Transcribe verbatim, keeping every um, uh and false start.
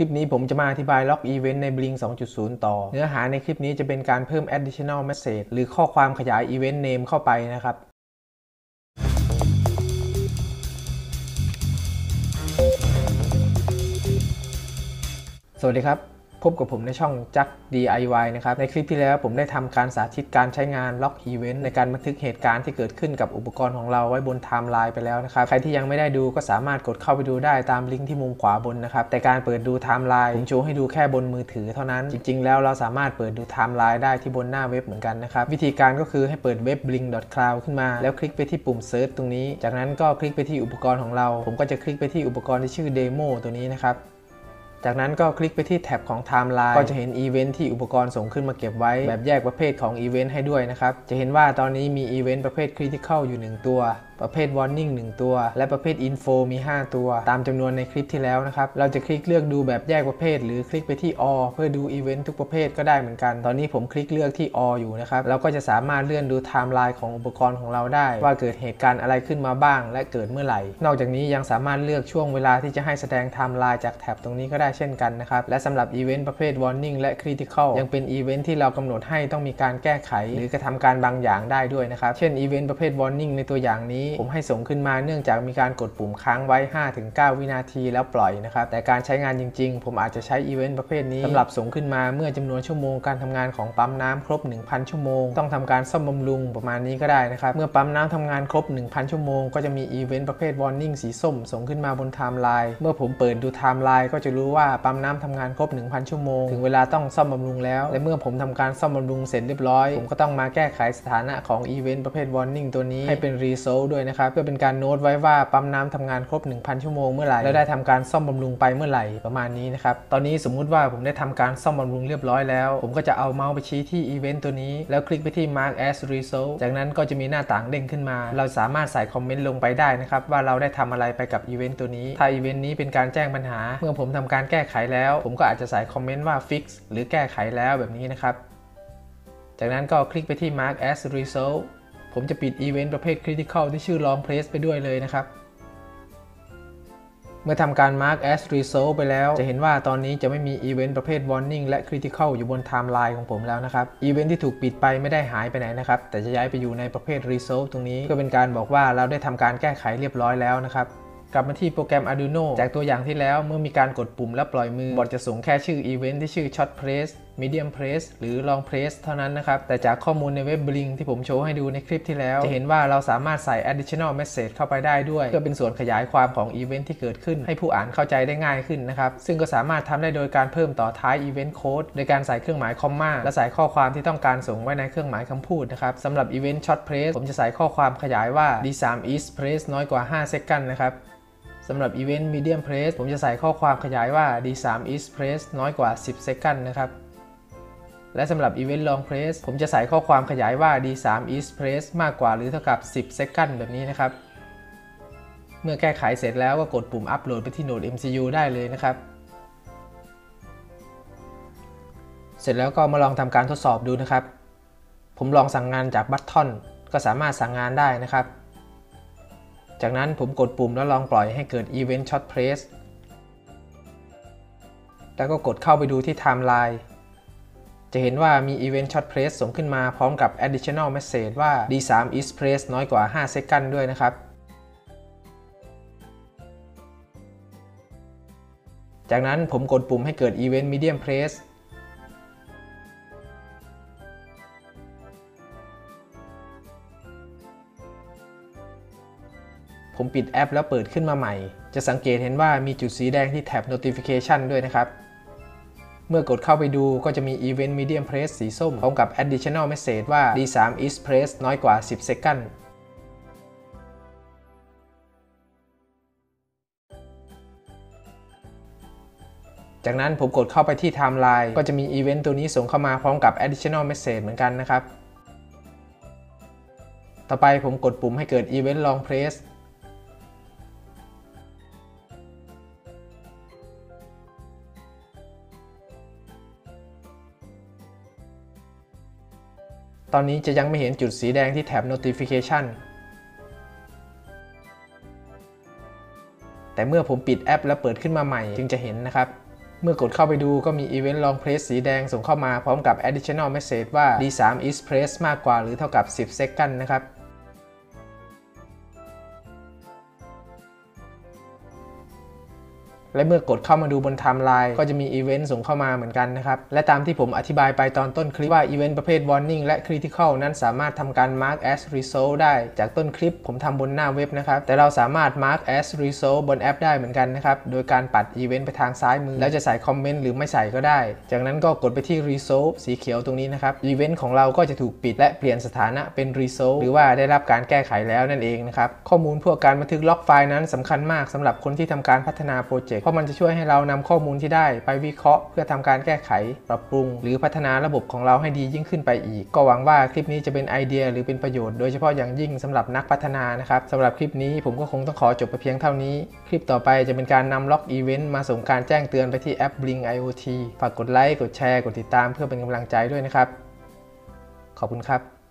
ลิปนี้ผมจะมาอธิบายล็อกอีเวนต์ใน Blink สองจุดศูนย์ ต่อเนื้อหาในคลิปนี้จะเป็นการเพิ่ม additional message หรือข้อความขยาย event name เข้าไปนะครับสวัสดีครับพบกับผมในช่องจัก ดี ไอ วาย นะครับในคลิปที่แล้วผมได้ทำการสาธิตการใช้งานล็อกอีเวนต์ในการบันทึกเหตุการณ์ที่เกิดขึ้นกับอุปกรณ์ของเราไว้บนไทม์ไลน์ไปแล้วนะครับใครที่ยังไม่ได้ดูก็สามารถกดเข้าไปดูได้ตามลิงก์ที่มุมขวาบนนะครับแต่การเปิดดูไทม์ไลน์ผมโชว์ให้ดูแค่บนมือถือเท่านั้นจริงๆแล้วเราสามารถเปิดดูไทม์ไลน์ได้ที่บนหน้าเว็บเหมือนกันนะครับวิธีการก็คือให้เปิดเว็บ บลิง ดอท คลาวด์ ขึ้นมาแล้วคลิกไปที่ปุ่มเซิร์ชตรงนี้จากนั้นก็คลิกไปที่อุปกรณ์ของเราผมก็จะคลิกไปที่อุปกรณ์ที่ชื่อ Demo ตัวนี้นะครับจากนั้นก็คลิกไปที่แท็บของ Timeline ก็จะเห็นอีเวนท์ที่อุปกรณ์ส่งขึ้นมาเก็บไว้แบบแยกประเภทของอีเวนต์ให้ด้วยนะครับจะเห็นว่าตอนนี้มีอีเวนต์ประเภท Critical อยู่หนึ่งตัวประเภท Warning หนึ่งตัวและประเภท Info มีห้าตัวตามจำนวนในคลิปที่แล้วนะครับเราจะคลิกเลือกดูแบบแยกประเภทหรือคลิกไปที่ All เพื่อดูอีเวนต์ทุกประเภทก็ได้เหมือนกันตอนนี้ผมคลิกเลือกที่ All อยู่นะครับเราก็จะสามารถเลื่อนดูไทม์ไลน์ของอุปกรณ์ของเราได้ว่าเกิดเหตุการณ์อะไรขึ้นมาบ้างและเกิดเมื่อไหร่นอกจากนี้ยังสามารถเลือกช่วงเวลาที่จะให้แสดงไทม์ไลน์จากแท็บตรงนี้ก็ได้เช่นกันนะครับและสำหรับอีเวนต์ประเภท Warning และ Critical ยังเป็นอีเวนต์ที่เรากำหนดให้ต้องมีการแก้ไขหรือกระทำการบางอย่างได้ด้วยนะครับเช่นอีเวนต์ประเภท Warning ในตัวอย่างนี้ผมให้ส่งขึ้นมาเนื่องจากมีการกดปุ่มค้างไว้ ห้าถึงเก้า วินาทีแล้วปล่อยนะครับแต่การใช้งานจริงๆผมอาจจะใช้อีเวนต์ประเภทนี้สำหรับส่งขึ้นมาเมื่อจำนวนชั่วโมงการทำงานของปั๊มน้ำครบ หนึ่งพัน ชั่วโมงต้องทำการซ่อมบำรุงประมาณนี้ก็ได้นะครับเมื่อปั๊มน้ำทำงานครบ หนึ่งพัน ชั่วโมงก็จะมีอีเวนต์ประเภท Warning สีส้มส่งขึ้นมาบนไทม์ไลน์เมื่อผมเปิดดูไทม์ไลน์ก็จะรู้ว่าปั๊มน้ำทำงานครบ หนึ่งพัน ชั่วโมงถึงเวลาต้องซ่อมบำรุงแล้วและเมื่อผมทำการซ่อมบำรุงเสร็จเรียบร้อยผมก็ต้องมาแก้ไขสถานะของอีเวนต์ประเภท Warning ตัวนี้ให้เป็น Resolve ด้วยนะครับเพื่อเป็นการโน้ตไว้ว่าปั๊มน้ำทำงานครบ หนึ่งพัน ชั่วโมงเมื่อไหร่และได้ทำการซ่อมบำรุงไปเมื่อไหร่ประมาณนี้นะครับตอนนี้สมมุติว่าผมได้ทำการซ่อมบำรุงเรียบร้อยแล้วผมก็จะเอาเมาส์ไปชี้ที่อีเวนต์ตัวนี้แล้วคลิกไปที่ Mark as Result จากนั้นก็จะมีหน้าต่างเด้งขึ้นมาเราสามารถใส่คอมเมนต์ลงไปได้นะครับว่าเราได้ทำอะไรไปกับอีเวนต์ตัวนี้ถ้าอีเวนต์นี้เป็นการแจ้งปัญหาเมื่อผมทำการแก้ไขแล้วผมก็อาจจะใส่คอมเมนต์ว่า Fix หรือแก้ไขแล้วแบบนี้นะครับจากนั้นก็คลิกไปที่ Mark as Result ผมจะปิดอีเวนต์ประเภท Critical ที่ชื่อ Long Press ไปด้วยเลยนะครับเมื่อทำการ Mark as Resolve ไปแล้วจะเห็นว่าตอนนี้จะไม่มีอีเวนต์ประเภท Warning และ Critical อยู่บนไทม์ไลน์ของผมแล้วนะครับอีเวนต์ที่ถูกปิดไปไม่ได้หายไปไหนนะครับแต่จะย้ายไปอยู่ในประเภท Resolve ตรงนี้ก็เป็นการบอกว่าเราได้ทำการแก้ไขเรียบร้อยแล้วนะครับกลับมาที่โปรแกรม Arduino จากตัวอย่างที่แล้วเมื่อมีการกดปุ่มและปล่อยมือบอทจะส่งแค่ชื่ออีเวนต์ที่ชื่อ Short Press Medium Press หรือ Long Press เท่านั้นนะครับแต่จากข้อมูลในเว็บ Blink ที่ผมโชว์ให้ดูในคลิปที่แล้วจะเห็นว่าเราสามารถใส่ additional message เข้าไปได้ด้วยเพื่อเป็นส่วนขยายความของอีเวนต์ที่เกิดขึ้นให้ผู้อ่านเข้าใจได้ง่ายขึ้นนะครับซึ่งก็สามารถทำได้โดยการเพิ่มต่อท้าย event code โดยการใส่เครื่องหมายคอมมาและใส่ข้อความที่ต้องการส่งไว้ในเครื่องหมายคำพูดนะครับสำหรับ event short press ผมจะใส่ข้อความขยายว่า ดี ทรี is press น้อยกว่า ห้า second นะครับสำหรับ event medium press ผมจะใส่ข้อความขยายว่า ดี ทรี is press น้อยกว่า สิบ second นะครับและสำหรับ event long press ผมจะใส่ข้อความขยายว่า ดี ทรี is press มากกว่าหรือเท่ากับ สิบ second แบบนี้นะครับเมื่อแก้ไขเสร็จแล้วก็กดปุ่มอัปโหลดไปที่โหนด เอ็ม ซี ยู ได้เลยนะครับเสร็จแล้วก็มาลองทำการทดสอบดูนะครับผมลองสั่งงานจากบัตทอนก็สามารถสั่งงานได้นะครับจากนั้นผมกดปุ่มแล้วลองปล่อยให้เกิด Event Short Press แล้วก็กดเข้าไปดูที่ Timeline จะเห็นว่ามี Event Short Press ส่งขึ้นมาพร้อมกับ Additional Message ว่า ดี ทรี is Press น้อยกว่า ห้า second ด้วยนะครับจากนั้นผมกดปุ่มให้เกิด Event Medium Pressผมปิดแอปแล้วเปิดขึ้นมาใหม่จะสังเกตเห็นว่ามีจุดสีแดงที่แท็บ Notification ด้วยนะครับเมื่อกดเข้าไปดูก็จะมี Event Medium Press สีส้มพร้อมกับ Additional Message ว่า ดี ทรี is Press น้อยกว่า สิบ second จากนั้นผมกดเข้าไปที่ Timeline ก็จะมี Event ตัวนี้ส่งเข้ามาพร้อมกับ Additional Message เหมือนกันนะครับต่อไปผมกดปุ่มให้เกิด Event Long Pressตอนนี้จะยังไม่เห็นจุดสีแดงที่แท็บ Notification แต่เมื่อผมปิดแอปแล้วเปิดขึ้นมาใหม่จึงจะเห็นนะครับเมื่อกดเข้าไปดูก็มี Event Long Press สีแดงส่งเข้ามาพร้อมกับ Additional Message ว่า ดี ทรี is press มากกว่าหรือเท่ากับสิบ second นะครับและเมื่อกดเข้ามาดูบนไทม์ไลน์ก็จะมีอีเวนต์ส่งเข้ามาเหมือนกันนะครับและตามที่ผมอธิบายไปตอนต้นคลิปว่าอีเวนต์ประเภท Warning และ Critical นั้นสามารถทำการ Mark as Result ได้จากต้นคลิปผมทำบนหน้าเว็บนะครับแต่เราสามารถ Mark as Result บนแอปได้เหมือนกันนะครับโดยการปัดอีเวนต์ไปทางซ้ายมือแล้วจะใส่คอมเมนต์หรือไม่ใส่ก็ได้จากนั้นก็กดไปที่ Result สีเขียวตรงนี้นะครับอีเวนต์ของเราก็จะถูกปิดและเปลี่ยนสถานะเป็น Result หรือว่าได้รับการแก้ไขแล้วนั่นเองนะครับข้อมูลพวกการบันทึกล็อกไฟล์นั้นสำคัญมากสำหรับคนที่ทำการพัฒนาโปรเจกต์เพราะมันจะช่วยให้เรานำข้อมูลที่ได้ไปวิเคราะห์เพื่อทำการแก้ไขปรับปรุงหรือพัฒนาระบบของเราให้ดียิ่งขึ้นไปอีกก็หวังว่าคลิปนี้จะเป็นไอเดียหรือเป็นประโยชน์โดยเฉพาะอย่างยิ่งสำหรับนักพัฒนานะครับสำหรับคลิปนี้ผมก็คงต้องขอจบไปเพียงเท่านี้คลิปต่อไปจะเป็นการนำล็อกอีเวนต์มาส่งการแจ้งเตือนไปที่แอป Blink ไอ โอ ที ฝากกดไลค์กดแชร์กดติดตามเพื่อเป็นกำลังใจด้วยนะครับขอบคุณครับ